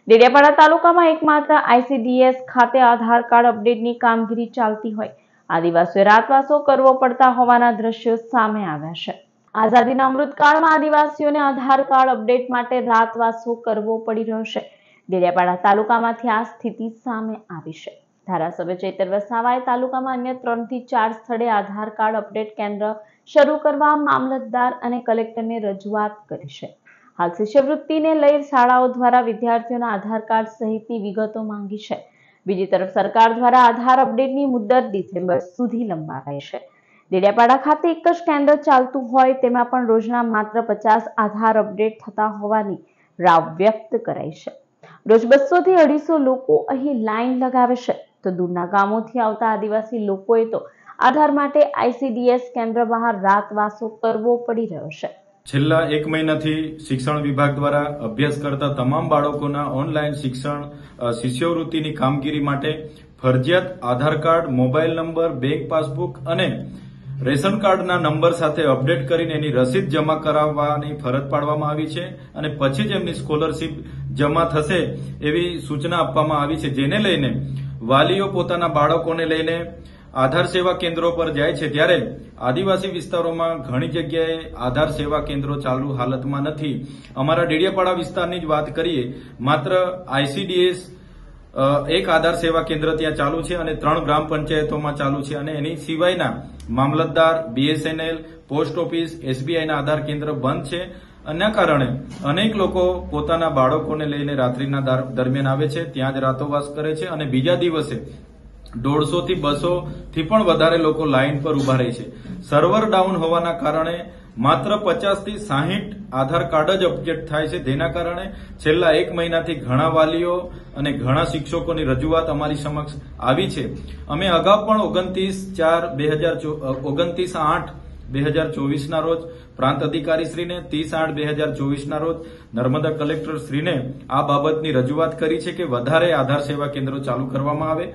ડેડિયાપાડા તાલુકામાં એકમાત્ર ICDS ખાતે આધાર કાર્ડ અપડેટની કામગીરી ચાલતી હોય આદિવાસીઓએ રાતવાસો કરવો પડતા હોવાના દ્રશ્યો સામે આવ્યા છે। આઝાદીના અમૃતકાળમાં આદિવાસીઓને આધાર કાર્ડ અપડેટ માટે રાતવાસો કરવો પડી રહ્યો છે। ડેડિયાપાડા તાલુકામાંથી આ સ્થિતિ સામે આવી છે। ધારાસભ્ય ચૈતર વસાવાએ તાલુકામાં અન્ય 3 થી 4 સ્થળે આધાર કાર્ડ અપડેટ કેન્દ્ર શરૂ કરવા મામલતદાર અને કલેક્ટરને રજૂઆત કરી છે। હાલ શિષ્યવૃત્તિને લઈ શાળાઓ દ્વારા વિદ્યાર્થીઓના આધાર કાર્ડ સહિતની વિગતો માંગી છે। બીજી તરફ સરકાર દ્વારા આધાર અપડેટની મુદત ડિસેમ્બર સુધી લંબાવાઈ છે। ડેડિયાપાડા ખાતે એક જ કેન્દ્ર ચાલતું હોય તેમાં પણ રોજના માત્ર 50 આધાર અપડેટ થતા હોવાની રાવ વ્યક્ત કરાઈ છે। રોજ 200 થી 250 લોકો અહીં લાઈન લગાવે છે તો દૂરના ગામોથી આવતા આદિવાસી લોકોએ તો આધાર માટે ICDS કેન્દ્ર બહાર રાતવાસો કરવો પડી રહ્યો છે। છેલ્લા 1 મહિનાથી શિક્ષણ વિભાગ દ્વારા અભ્યાસ કરતા તમામ બાળકોના ઓનલાઈન શિક્ષણ શિષ્યવૃત્તિની કામગીરી માટે ફરજિયાત Aadhaar card, mobile number, bank passbook અને રેશન કાર્ડના નંબર સાથે અપડેટ કરીને એની રસીદ જમા કરાવવાની ફરજ પાડવામાં આવી છે અને પછી જ એમની સ્કોલરશીપ જમા થશે એવી સૂચના આપવામાં આવી છે, જેને લઈને વાલીઓ પોતાના બાળકોને લઈને આધાર સેવા કેન્દ્રો પર જાય છે। ત્યારે આદિવાસી વિસ્તારોમાં ઘણી જગ્યાએ આધાર સેવા કેન્દ્રો ચાલુ હાલતમાં નથી। અમારા ડેડિયાપાડા વિસ્તારની જ વાત કરીએ, માત્ર ICDS એક આધાર સેવા કેન્દ્ર ત્યાં ચાલુ છે અને 3 ગ્રામ પંચાયતોમાં ચાલુ છે અને એની સિવાયના મામલતદાર, BSNL, પોસ્ટ ઓફિસ, SBI ના આધાર કેન્દ્ર બંધ છે। આના કારણે અનેક લોકો પોતાના બાળકોને લઈને રાત્રિના દરમિયાન આવે છે, ત્યાં જ રાતોવાસ કરે છે અને બીજા દિવસે 150 થી 200 થી પણ વધારે લોકો લાઈન પર ઉભા રહે છે। સર્વર ડાઉન હોવાના કારણે માત્ર 50 થી 60 આધાર કાર્ડ જ અપડેટ થાય છે, જેના કારણે છેલ્લા 1 મહિનાથી ઘણા વાલીઓ અને ઘણા શિક્ષકોની રજૂઆત અમારી સમક્ષ આવી છે। અમે અગાઉ પણ 29/8/2024 ના રોજ પ્રાંત અધિકારીશ્રીને, 30/8/2024 ના રોજ નર્મદા કલેક્ટરશ્રીને આ બાબતની રજૂઆત કરી છે કે વધારે આધાર સેવા કેન્દ્રો ચાલુ કરવામાં આવે।